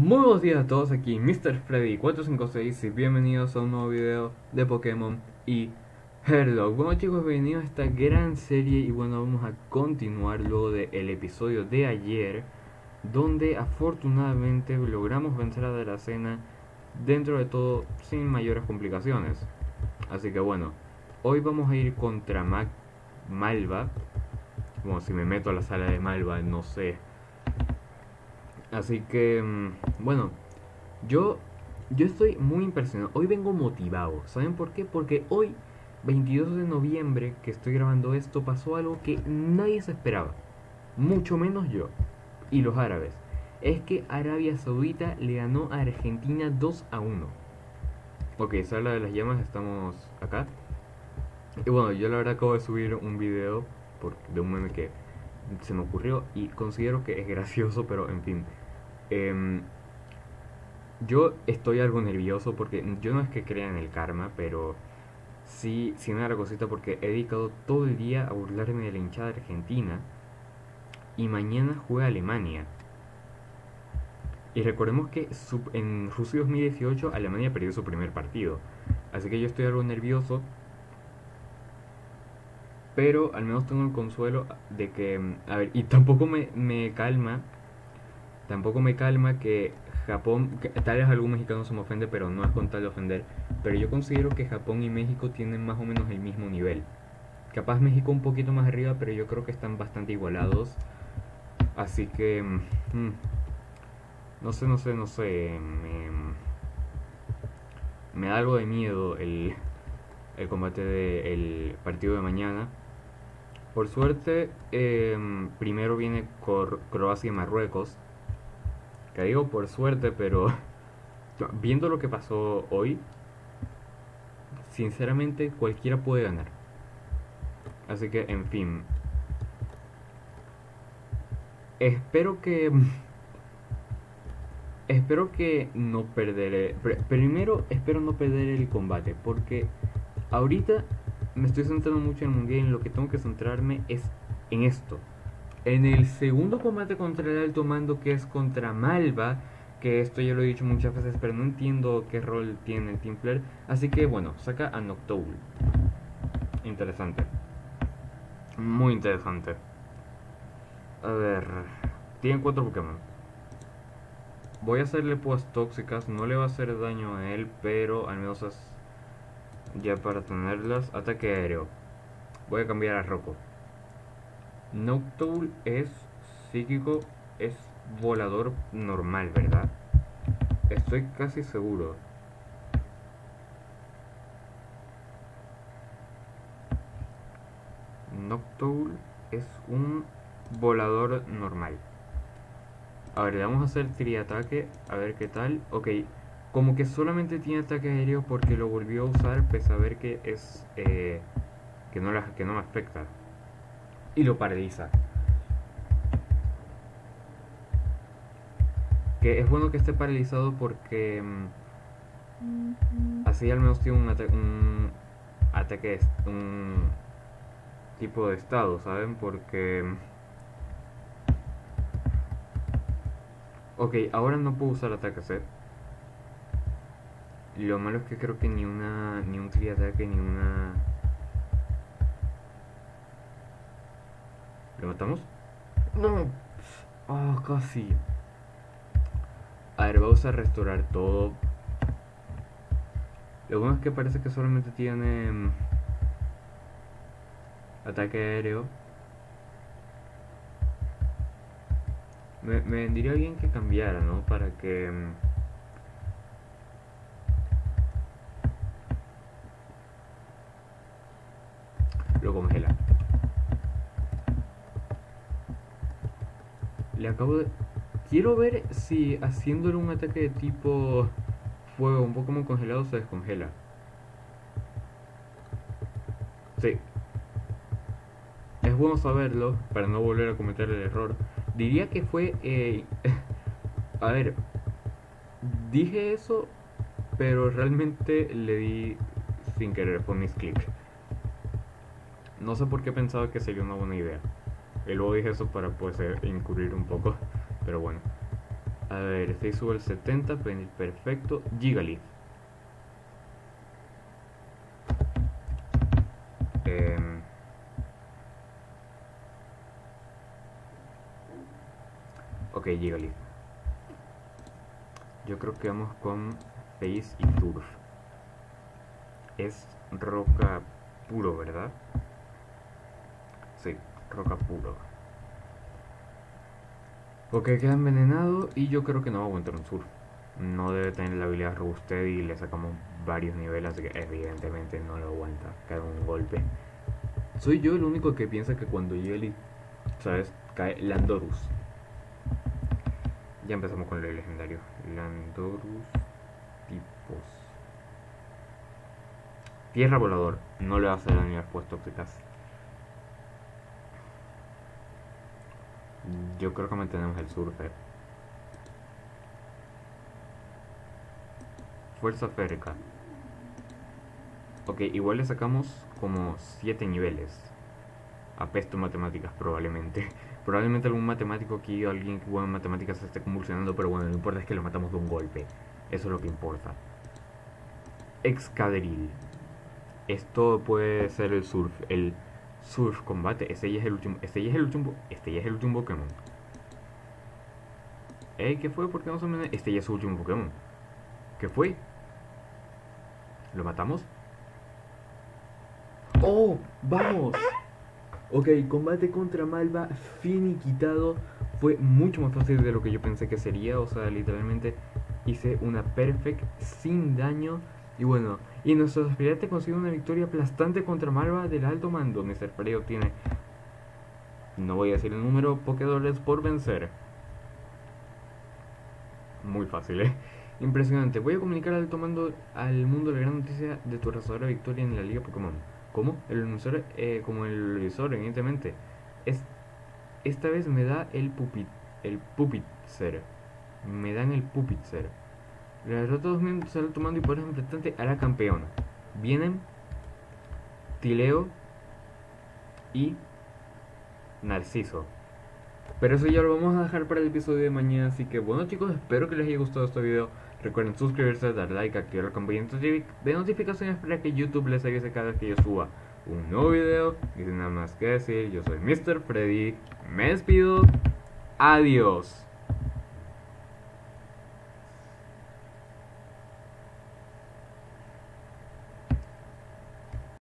Muy buenos días a todos, aquí Mr. Freddy 456 y bienvenidos a un nuevo video de Pokémon y Herlock. Bueno chicos, bienvenidos a esta gran serie y bueno, vamos a continuar luego del episodio de ayer, donde afortunadamente logramos vencer a Dracena dentro de todo sin mayores complicaciones. Así que bueno, hoy vamos a ir contra Malva. Bueno, si me meto a la sala de Malva, no sé. Así que, bueno, yo, yo estoy muy impresionado. Hoy vengo motivado. ¿Saben por qué? Porque hoy, 22 de noviembre, que estoy grabando esto, pasó algo que nadie se esperaba. Mucho menos yo y los árabes. Es que Arabia Saudita le ganó a Argentina 2-1. Ok, sala de las llamas, estamos acá. Y bueno, yo la verdad acabo de subir un video de un meme que se me ocurrió y considero que es gracioso, pero en fin. Em, yo estoy algo nervioso porque yo no es que crea en el karma, pero sí me da la cosita porque he dedicado todo el día a burlarme de la hinchada argentina y mañana juega Alemania. Y recordemos que en Rusia 2018 Alemania perdió su primer partido. Así que yo estoy algo nervioso, pero al menos tengo el consuelo de que, a ver, y tampoco me calma que Japón, que tal vez algún mexicano se me ofende, pero no es con tal de ofender, pero yo considero que Japón y México tienen más o menos el mismo nivel. Capaz México un poquito más arriba, pero yo creo que están bastante igualados. Así que, no sé, me da algo de miedo el combate del partido de mañana. Por suerte, primero viene Croacia y Marruecos. Que digo por suerte, pero viendo lo que pasó hoy, sinceramente cualquiera puede ganar. Así que, en fin. Espero que... Espero que no perderé... Primero, espero no perder el combate. Porque ahorita me estoy centrando mucho en el mundial y en lo que tengo que centrarme es en esto. En el segundo combate contra el alto mando, que es contra Malva, que esto ya lo he dicho muchas veces, pero no entiendo qué rol tiene el Team Flare. Así que bueno, saca a Noctowl. Interesante. Muy interesante. A ver, tiene 4 Pokémon. Voy a hacerle púas tóxicas, no le va a hacer daño a él, pero al menos es ya para tenerlas. Ataque aéreo. Voy a cambiar a Rocco. Noctowl es psíquico, es volador normal, ¿verdad? Estoy casi seguro. Noctowl es un volador normal. A ver, le vamos a hacer triataque, a ver qué tal. Ok, como que solamente tiene ataque aéreo porque lo volvió a usar, pese a ver que es que no le afecta. Y lo paraliza. Que es bueno que esté paralizado porque así al menos tiene un ataque, un tipo de estado, ¿saben? Porque... Ok, ahora no puedo usar ataque set. Lo malo es que creo que ni un triataque ni una... ¿Lo matamos? No. Oh, casi. A ver, vamos a restaurar todo. Lo bueno es que parece que solamente tiene ataque aéreo. Me vendría bien que cambiara, ¿no? Para que... lo congela. Le acabo de... Quiero ver si haciéndole un ataque de tipo fuego, un Pokémon congelado, se descongela. Sí. Es bueno saberlo para no volver a cometer el error. Diría que fue... a ver, dije eso, pero realmente le di sin querer, fue misclick. No sé por qué pensaba que sería una buena idea. Y luego dije eso para pues incurrir un poco, pero bueno. A ver, este sube el 70, perfecto. Gigalith. Ok, Gigalith. Yo creo que vamos con Face y Turf. Es roca puro, ¿verdad? Sí, roca puro. Ok, queda envenenado y yo creo que no va a aguantar un surf. No debe tener la habilidad robustez y le sacamos varios niveles, así que evidentemente no lo aguanta. Cae un golpe. Soy yo el único que piensa que cuando llegue, ¿sabes? Cae Landorus. Ya empezamos con el legendario. Landorus tipos. Tierra volador. No le va a hacer daño a respuestas tóxicas. Yo creo que mantenemos el surfer. Fuerza férrica. Ok, igual le sacamos como 7 niveles. Apesto matemáticas probablemente. Probablemente algún matemático aquí o alguien que juega en matemáticas se esté convulsionando, pero bueno, lo importante es que lo matamos de un golpe. Eso es lo que importa. Excadrill. Esto puede ser el surf combate. Este ya es el último. Este ya es el último Pokémon. ¿Qué fue? ¿Por qué no se me... Este ya es su último Pokémon. ¿Qué fue? ¿Lo matamos? ¡Oh! ¡Vamos! Ok, combate contra Malva finiquitado. Fue mucho más fácil de lo que yo pensé que sería. O sea, literalmente hice una perfect sin daño. Y bueno, y nuestro aspirante consigue una victoria aplastante contra Malva del alto mando. Mr. Frey obtiene, no voy a decir el número, Pokédólares por vencer. Muy fácil, Impresionante. Voy a comunicar al alto mando al mundo la gran noticia de tu arrasadora victoria en la Liga Pokémon. ¿Cómo? El emisor, como el emisor, evidentemente. Esta vez me da el Pupitzer. Me dan el Pupitzer. La derrota de 2 minutos al alto mando y por ejemplo enfrentante a la campeona. Vienen Tileo y Narciso. Pero eso ya lo vamos a dejar para el episodio de mañana. Así que bueno chicos, espero que les haya gustado este video. Recuerden suscribirse, dar like, activar la campanita de notificaciones para que YouTube les avise cada vez que yo suba un nuevo video. Y sin nada más que decir, yo soy Mr. Freddy. Me despido. Adiós.